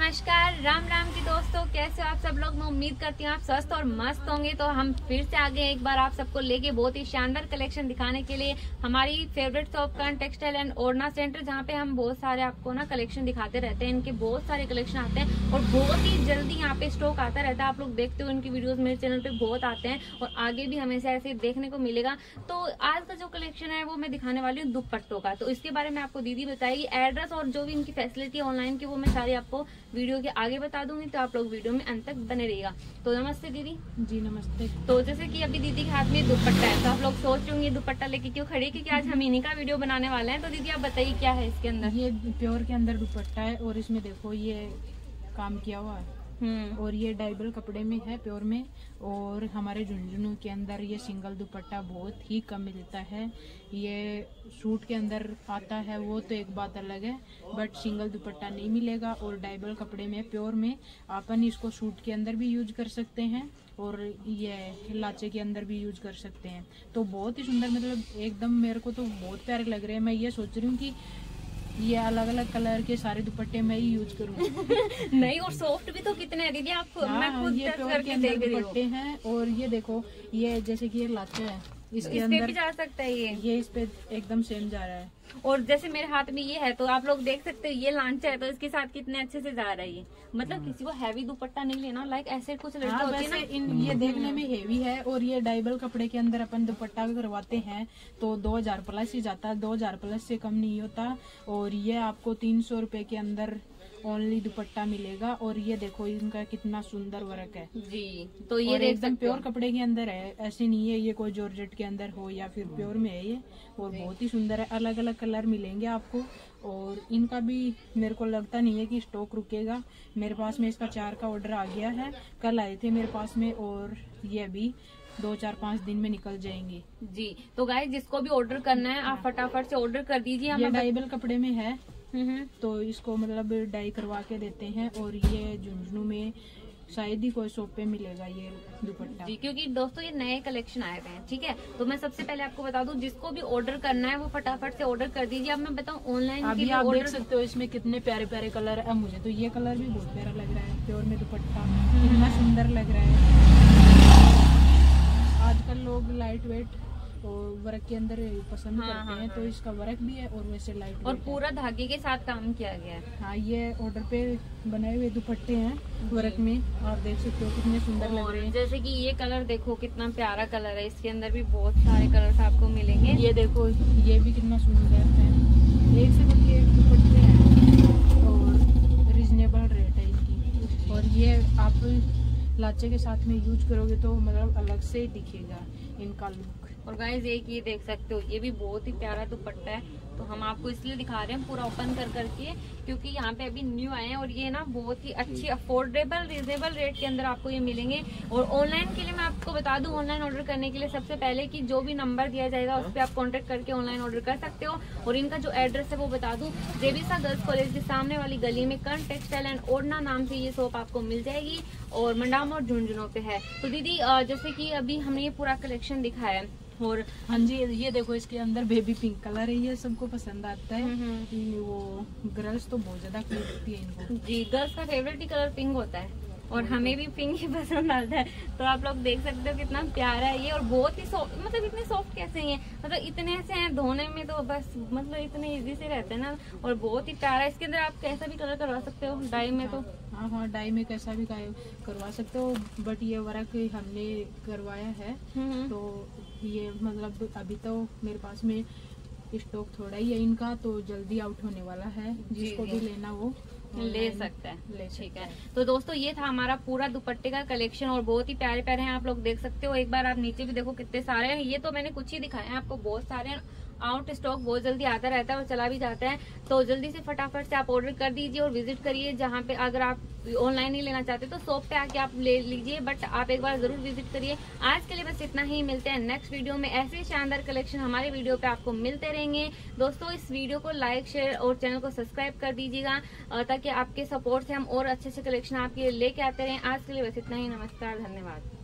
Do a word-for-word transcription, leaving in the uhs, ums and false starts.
नमस्कार, राम राम जी दोस्तों, कैसे हो आप सब लोग। मैं उम्मीद करती हूँ आप स्वस्थ और मस्त होंगे। तो हम फिर से आ गए एक बार आप सबको लेके बहुत ही शानदार कलेक्शन दिखाने के लिए हमारी फेवरेट शॉप कान टेक्सटाइल एंड ओढ़ना सेंटर, जहाँ पे हम बहुत सारे आपको ना कलेक्शन दिखाते रहते हैं। इनके बहुत सारे कलेक्शन आते हैं और बहुत ही जल्दी यहाँ पे स्टॉक आता रहता है। आप लोग देखते हो इनकी वीडियोज मेरे चैनल पे बहुत आते हैं और आगे भी हमेशा ऐसे देखने को मिलेगा। तो आज का जो कलेक्शन है वो मैं दिखाने वाली हूँ दुपट्टों का। तो इसके बारे में आपको दीदी बताएगी। एड्रेस और जो भी इनकी फैसिलिटी ऑनलाइन की वो मैं सारी आपको वीडियो के आगे बता दूंगी, तो आप लोग वीडियो में अंत तक बने रहिएगा। तो नमस्ते दीदी। जी नमस्ते। तो जैसे कि अभी दीदी के हाथ में दुपट्टा है, तो आप लोग सोच रहे होंगे दुपट्टा लेके क्यों खड़ी, क्योंकि आज हम इन्हीं का वीडियो बनाने वाले हैं। तो दीदी आप बताइए क्या है इसके अंदर। ये प्योर के अंदर दुपट्टा है और इसमें देखो ये काम किया हुआ है और ये डाइबल कपड़े में है, प्योर में। और हमारे झुंझुनू के अंदर ये सिंगल दुपट्टा बहुत ही कम मिलता है। ये सूट के अंदर आता है वो तो एक बात अलग है, बट सिंगल दुपट्टा नहीं मिलेगा। और डाइबल कपड़े में प्योर में अपन इसको सूट के अंदर भी यूज कर सकते हैं और ये लाचे के अंदर भी यूज कर सकते हैं। तो बहुत ही सुंदर, मतलब एकदम मेरे को तो बहुत प्यारे लग रहे हैं। मैं ये सोच रही हूँ कि ये अलग अलग कलर के सारे दुपट्टे मैं ही यूज करूँ। नहीं, और सॉफ्ट भी तो कितने हैं दीदी, आप हाँ, मैं खुद ये प्योर के अंदर दुपट्टे हैं। और ये देखो ये जैसे कि ये लाचे है, इसके इस अंदर पे भी जा सकता है ये ये इस पे एकदम सेम जा रहा है। और जैसे मेरे हाथ में ये है तो आप लोग देख सकते हो ये लांचा है, तो इसके साथ कितने अच्छे से जा रहा है ये। मतलब किसी को हैवी दुपट्टा नहीं लेना, लाइक ऐसे कुछ लड़के हाँ, होते हैं ना, इन ये देखने में हेवी है। और ये डाइबल कपड़े के अंदर अपन दुपट्टा करवाते हैं तो दो हजार प्लस ही जाता है, दो हजार प्लस से कम नहीं होता। और ये आपको तीन सौ रुपए के अंदर ओनली दुपट्टा मिलेगा। और ये देखो इनका कितना सुंदर वर्क है जी। तो ये एकदम प्योर कपड़े के अंदर है, ऐसे नहीं है ये कोई जॉर्जेट के अंदर हो या फिर प्योर में है ये। और बहुत ही सुंदर है, अलग अलग कलर मिलेंगे आपको। और इनका भी मेरे को लगता नहीं है कि स्टॉक रुकेगा। मेरे पास में इसका चार का ऑर्डर आ गया है, कल आए थे मेरे पास में, और ये भी दो चार पाँच दिन में निकल जाएंगे जी। तो गाइस जिसको भी ऑर्डर करना है आप फटाफट से ऑर्डर कर दीजिए। ये डाइबल कपड़े में है हम्म तो इसको मतलब डाई करवा के देते हैं। और ये झुंझुनू में शायद ही कोई शॉप पे मिलेगा ये दुपट्टा जी, क्योंकि दोस्तों ये नए कलेक्शन आए हुए हैं। ठीक है, तो मैं सबसे पहले आपको बता दूं, जिसको भी ऑर्डर करना है वो फटाफट से ऑर्डर कर दीजिए। अब मैं बताऊं ऑनलाइन अभी आप देख सकते हो इसमें कितने प्यारे प्यारे कलर है। मुझे तो ये कलर भी बहुत प्यारा लग रहा है, प्योर में दुपट्टा कितना सुंदर लग रहा है। आजकल लोग लाइट वेट और वर्क के अंदर पसंद हाँ, करते हाँ, हैं हाँ। तो इसका वर्क भी है और वैसे लाइट और पूरा धागे के साथ काम किया गया है। हाँ, ये ऑर्डर पे बनाए हुए दुपट्टे हैं वर्क में, आप देख सकते हो कितने सुंदर लग रहे हैं। जैसे कि ये कलर देखो कितना प्यारा कलर है, इसके अंदर भी बहुत सारे कलर्स आपको मिलेंगे। ये देखो ये भी कितना सुंदर है, एक से बढ़ के एक दुपट्टे हैं और रिजनेबल रेट है इनकी। और ये आप लाचे के साथ में यूज करोगे तो मतलब अलग से ही दिखेगा इनका लुक। और गाइस एक ये देख सकते हो ये भी बहुत ही प्यारा दुपट्टा है, तो हम आपको इसलिए दिखा रहे हैं पूरा ओपन कर करके, क्योंकि यहाँ पे अभी न्यू आए हैं और ये ना बहुत ही अच्छी अफोर्डेबल रिजनेबल रेट के अंदर आपको ये मिलेंगे। और ऑनलाइन के लिए मैं आपको बता दूं, ऑनलाइन ऑर्डर करने के लिए सबसे पहले कि जो भी नंबर दिया जाएगा उस पर आप कॉन्टेक्ट करके ऑनलाइन ऑर्डर कर सकते हो। और इनका जो एड्रेस है वो बता दूं, जेबीसा गर्ल्स कॉलेज के सामने वाली गली में कर्ण टेक्सटाइल एंड ओढ़ना नाम से ये शॉप आपको मिल जाएगी और मंडाम और झुंझुनू पे है। तो दीदी जैसे की अभी हमने ये पूरा कलेक्शन दिखाया है। और हाँ जी, ये देखो इसके अंदर बेबी पिंक कलर है, ये सबको पसंद आता है। वो गर्ल्स तो बहुत ज्यादा खरीदती है इनको। जी, गर्ल्स का फेवरेट ही कलर पिंक होता है और हमें भी पिंक ही पसंद आता है। तो आप लोग देख सकते हो कितना प्यारा है ये। और बहुत ही सॉफ्ट, मतलब इतने सॉफ्ट कैसे हैं, मतलब इतने से हैं धोने में तो बस मतलब इतने इजी से रहते हैं ना। और बहुत ही प्यारा है, इसके अंदर आप कैसा भी कलर करवा सकते हो डाई में। तो हाँ हाँ, डाई में कैसा भी करवा सकते हो, बट ये वर्क हमने करवाया है तो ये मतलब अभी तो मेरे पास में स्टॉक थोड़ा ही है इनका, तो जल्दी आउट होने वाला है। जिसको भी लेना वो ले सकता है। ले ठीक है, तो दोस्तों ये था हमारा पूरा दुपट्टे का कलेक्शन और बहुत ही प्यारे प्यारे हैं, आप लोग देख सकते हो। एक बार आप नीचे भी देखो कितने सारे हैं। ये तो मैंने कुछ ही दिखाए हैं आपको, बहुत सारे आउट स्टॉक बहुत जल्दी आता रहता है और चला भी जाता है। तो जल्दी से फटाफट से आप ऑर्डर कर दीजिए और विजिट करिए जहाँ पे, अगर आप ऑनलाइन ही लेना चाहते तो शॉप पे आके आप ले लीजिए, बट आप एक बार जरूर विजिट करिए। आज के लिए बस इतना ही, मिलते हैं नेक्स्ट वीडियो में। ऐसे शानदार कलेक्शन हमारे वीडियो पे आपको मिलते रहेंगे। दोस्तों इस वीडियो को लाइक शेयर और चैनल को सब्सक्राइब कर दीजिएगा ताकि आपके सपोर्ट से हम और अच्छे अच्छे कलेक्शन आपके लिए लेके आते रहें। आज के लिए बस इतना ही, नमस्कार, धन्यवाद।